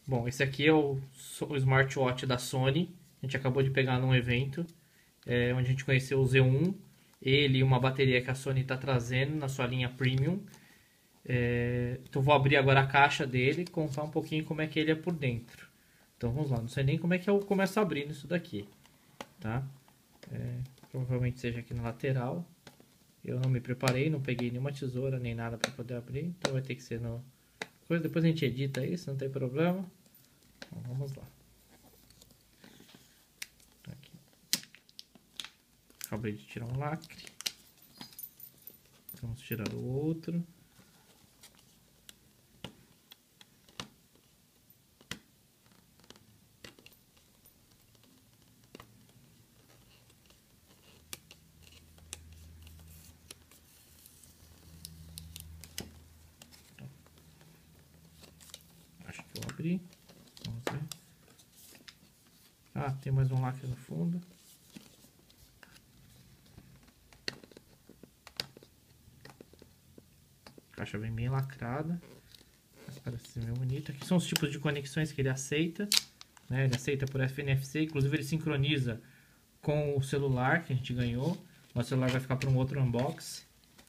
Bom, esse aqui é o smartwatch da Sony. A gente acabou de pegar num evento, onde a gente conheceu o Z1. Ele e uma bateria que a Sony está trazendo na sua linha Premium. Então vou abrir agora a caixa dele e contar um pouquinho como é que ele é por dentro. Então vamos lá, não sei nem como é que eu começo abrindo isso daqui, tá? Provavelmente seja aqui na lateral. Eu não me preparei, não peguei nenhuma tesoura nem nada para poder abrir, então vai ter que ser no... Depois a gente edita isso, não tem problema. Então, vamos lá. Aqui. Acabei de tirar um lacre. Vamos tirar o outro. Acho que eu abri. Vamos ver. Ah, tem mais um lacre no fundo. A caixa vem bem lacrada. Mas parece ser meio bonita. Aqui são os tipos de conexões que ele aceita. Né? Ele aceita por NFC. Inclusive ele sincroniza com o celular que a gente ganhou. Nosso celular vai ficar para um outro unboxing.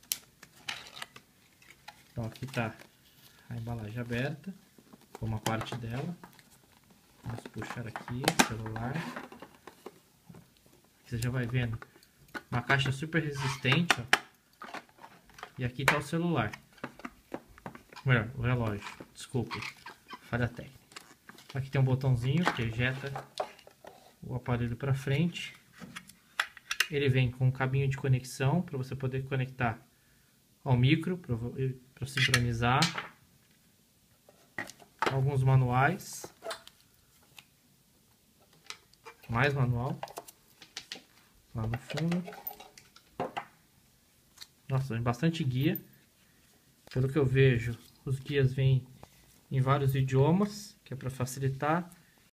Então aqui está a embalagem aberta. Uma parte dela. Vamos puxar aqui o celular. Aqui você já vai vendo. Uma caixa super resistente. Ó. E aqui está o celular. Melhor, o relógio. Desculpe. Falha técnica. Aqui tem um botãozinho que ejeta o aparelho para frente. Ele vem com um cabinho de conexão para você poder conectar ao micro para sincronizar. Alguns manuais. Mais manual. Lá no fundo. Nossa, tem bastante guia. Pelo que eu vejo, os guias vêm em vários idiomas, que é para facilitar.